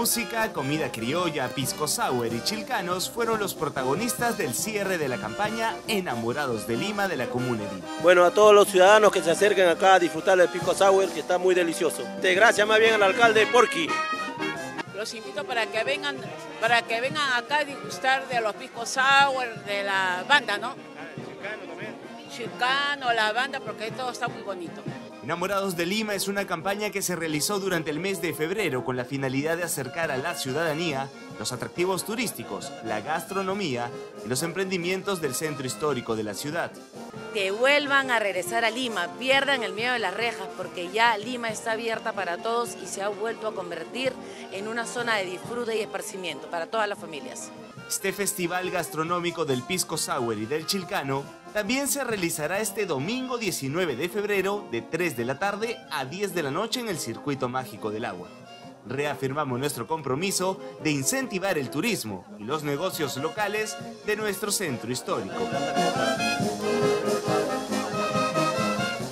música, comida criolla, pisco sour y chilcanos fueron los protagonistas del cierre de la campaña Enamorados de Lima de la Comunería. Bueno, a todos los ciudadanos que se acerquen acá a disfrutar del pisco sour, que está muy delicioso. Gracias más bien al alcalde Porqui. Los invito para que vengan acá a degustar de los pisco sour, de la banda, ¿no? Chilcano también. Chilcano, la banda, porque todo está muy bonito. Enamorados de Lima es una campaña que se realizó durante el mes de febrero con la finalidad de acercar a la ciudadanía los atractivos turísticos, la gastronomía y los emprendimientos del centro histórico de la ciudad. Que vuelvan a regresar a Lima, pierdan el miedo de las rejas, porque ya Lima está abierta para todos y se ha vuelto a convertir en una zona de disfrute y esparcimiento para todas las familias. Este festival gastronómico del pisco sour y del chilcano también se realizará este domingo 19 de febrero de 3 de la tarde a 10 de la noche en el Circuito Mágico del Agua. Reafirmamos nuestro compromiso de incentivar el turismo y los negocios locales de nuestro centro histórico.